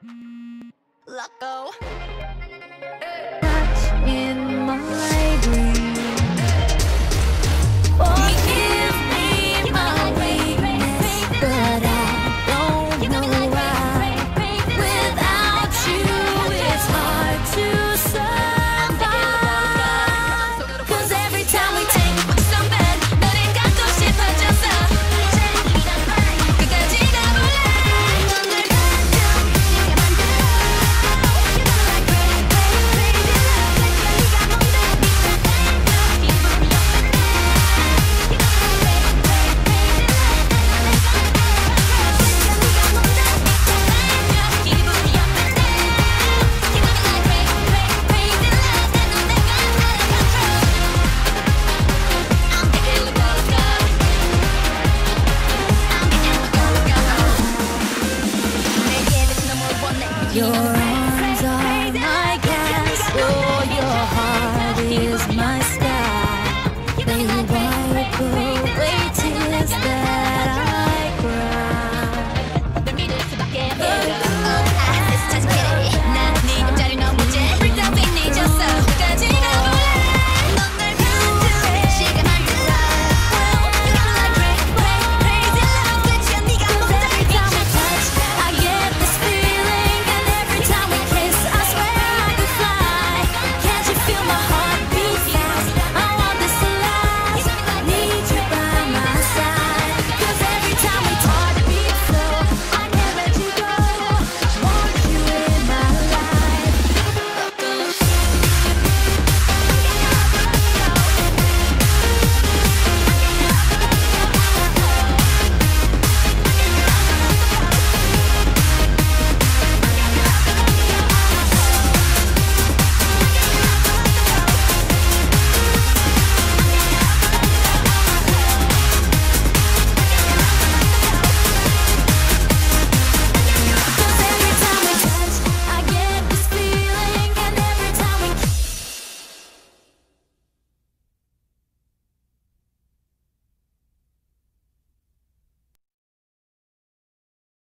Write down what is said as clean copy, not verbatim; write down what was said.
Loco Touch in my dreams. Forgive me my weakness, but I don't know why. Without you, it's hard to survive. 'Cause every time we take some bad, 너를 갖고 싶어졌어. 끝까지 가볼래. 넌 날 가져, You're